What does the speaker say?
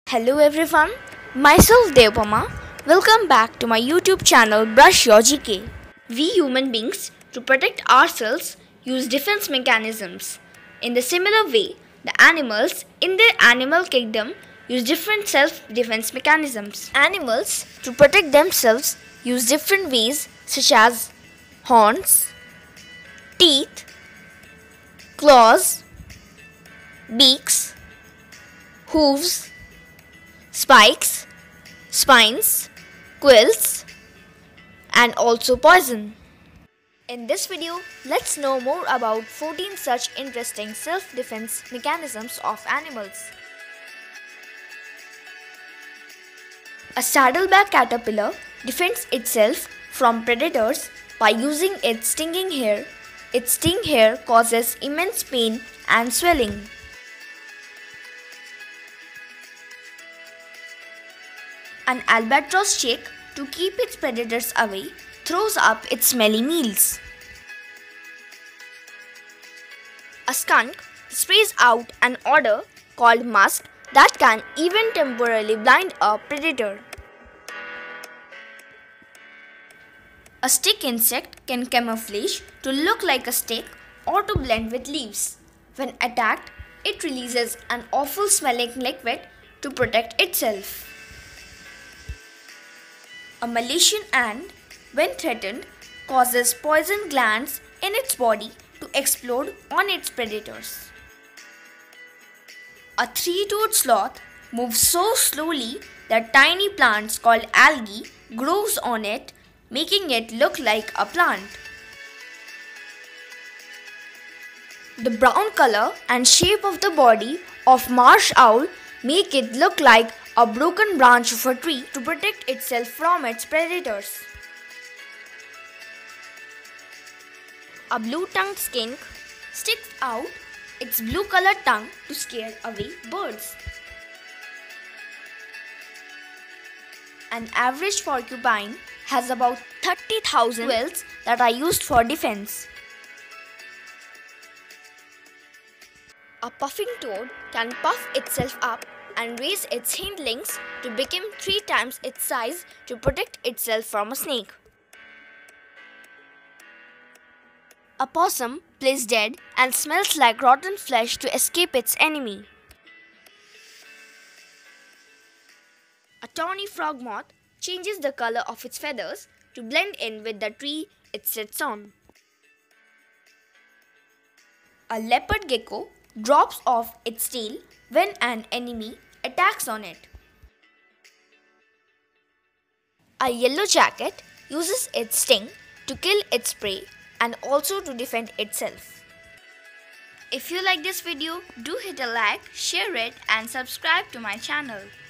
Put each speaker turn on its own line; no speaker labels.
Hello everyone, myself Devpama. Welcome back to my YouTube channel Brush Your GK. We human beings, to protect ourselves, use defense mechanisms. In the similar way, the animals in their animal kingdom use different self-defense mechanisms. Animals, to protect themselves, use different ways such as horns, teeth, claws, beaks, hooves, spikes, spines, quills, and also poison. In this video, let's know more about 14 such interesting self-defense mechanisms of animals. A saddleback caterpillar defends itself from predators by using its stinging hair. Its sting hair causes immense pain and swelling. An albatross chick, to keep its predators away, throws up its smelly meals. A skunk sprays out an odor called musk that can even temporarily blind a predator. A stick insect can camouflage to look like a stick or to blend with leaves. When attacked, it releases an awful smelling liquid to protect itself. A Malaysian ant, when threatened, causes poison glands in its body to explode on its predators. A three-toed sloth moves so slowly that tiny plants called algae grows on it, making it look like a plant. The brown color and shape of the body of marsh owl make it look like a broken branch of a tree to protect itself from its predators. A blue-tongued skink sticks out its blue-colored tongue to scare away birds. An average porcupine has about 30,000 quills that are used for defense. A puffing toad can puff itself up and raise its hindlings to become 3 times its size to protect itself from a snake. A possum plays dead and smells like rotten flesh to escape its enemy. A tawny frog moth changes the color of its feathers to blend in with the tree it sits on. A leopard gecko drops off its tail when an enemy attacks on it. A yellow jacket uses its sting to kill its prey and also to defend itself. If you like this video, do hit a like, share it and subscribe to my channel.